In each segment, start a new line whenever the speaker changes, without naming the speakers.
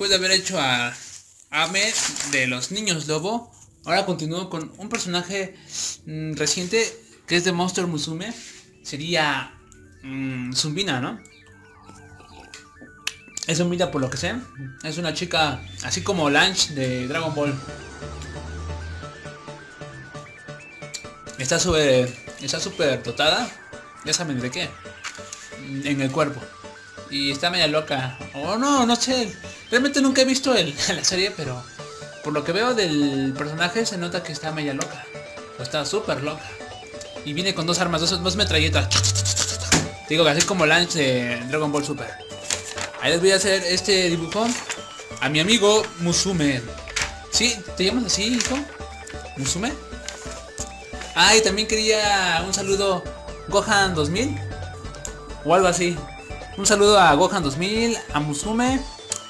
después de haber hecho a Ame de los Niños Lobo, ahora continúo con un personaje reciente que es de Monster Musume. Sería Zumbina, ¿no? Es Zumbina por lo que sé. Es una chica así como Lange de Dragon Ball. Está súper dotada. Ya saben de qué. En el cuerpo. Y está media loca. O no sé. Realmente nunca he visto la serie, pero por lo que veo del personaje se nota que está media loca. O está súper loca. Y viene con dos armas, dos metralletas. Digo, así como Lange de Dragon Ball Super. Ahí les voy a hacer este dibujo a mi amigo Musume. ¿Sí? ¿Te llamas así, hijo? ¿Musume? Ah, y también quería un saludo Gohan 2000 o algo así. Un saludo a Gohan 2000, a Musume,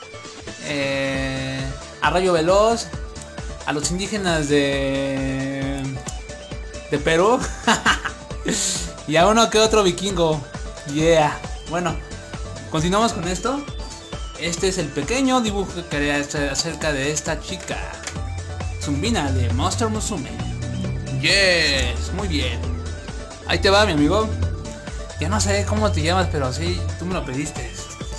a Rayo Veloz, a los indígenas de Perú y a uno que otro vikingo. Yeah. Bueno, continuamos con esto. Este es el pequeño dibujo que quería hacer acerca de esta chica, Zumbina de Monster Musume. Yes, muy bien. Ahí te va, mi amigo. Ya no sé cómo te llamas, pero sí, tú me lo pediste.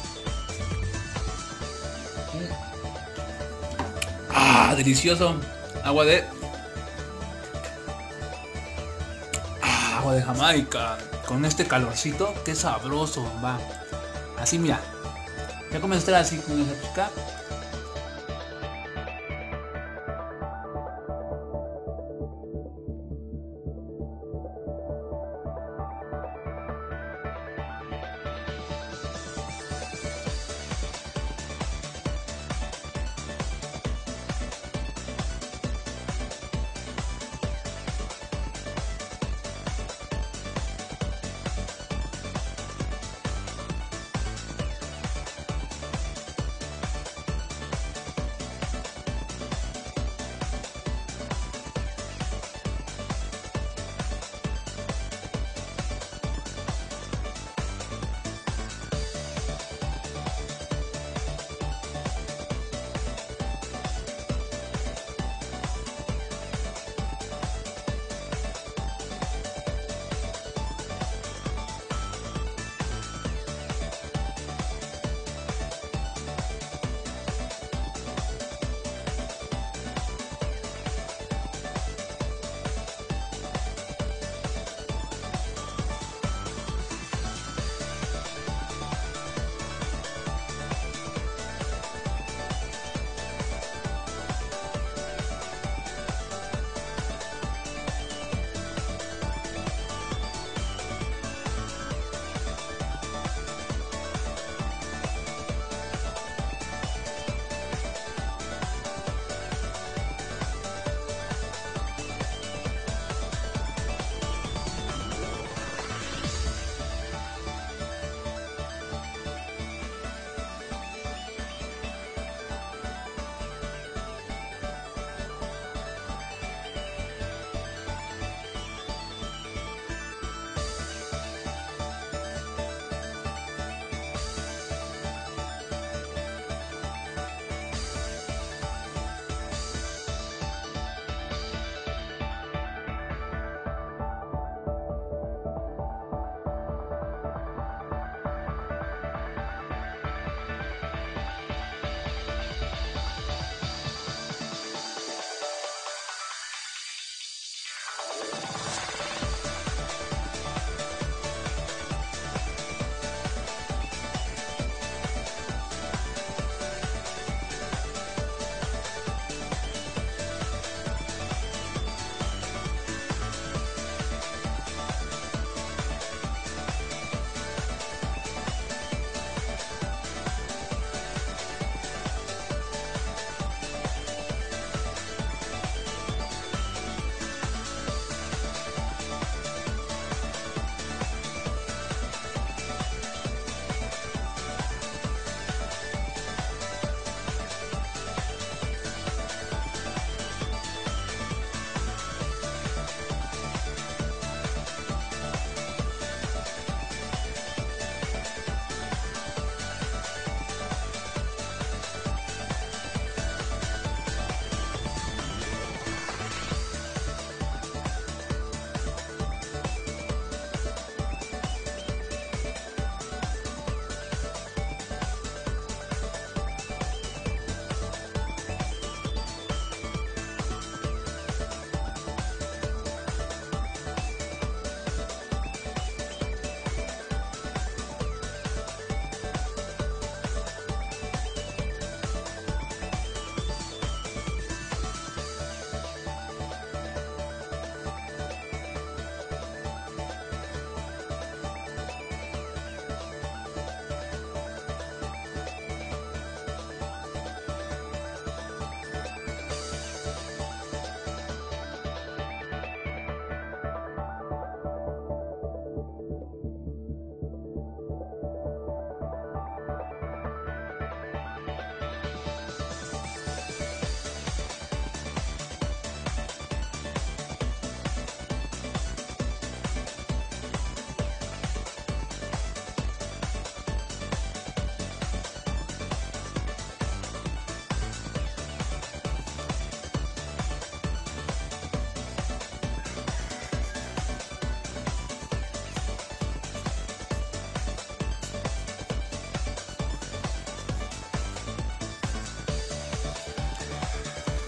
Ah, delicioso. Agua de Jamaica. Con este calorcito, qué sabroso, va. Así, mira. Ya comencé a estar así con esa chica.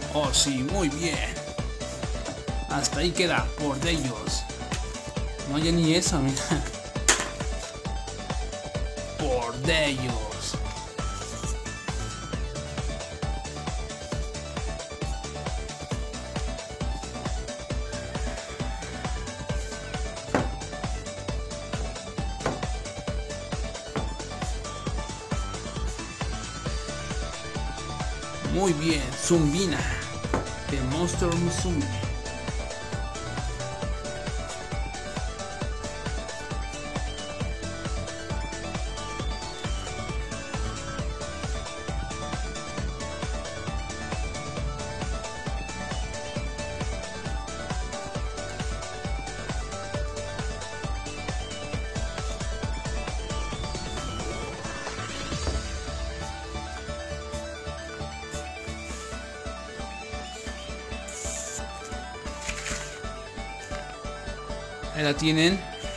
Oh, sí, muy bien. Hasta ahí queda, por de ellos. No, ya ni eso, mira. Por de ellos. Muy bien, Zumbina. The Monster Musume. Ahí la tienen.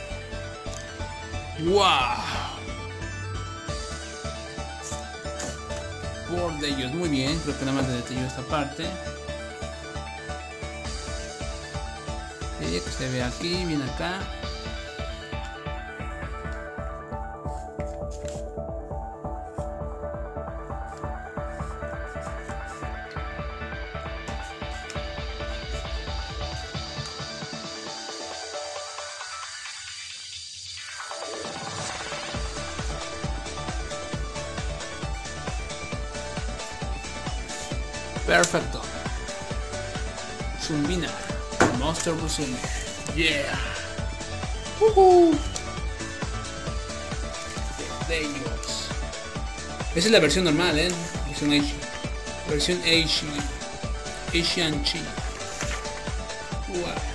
¡Wow! Por de ellos, muy bien. Creo que nada más le detalló esta parte. Que se ve aquí, bien acá. Perfecto. Zumbina, Monster Musume. Yeah. De ellos. Esa es la versión normal, versión Eishi. Versión Eishi. Eishi Anchi. Wow.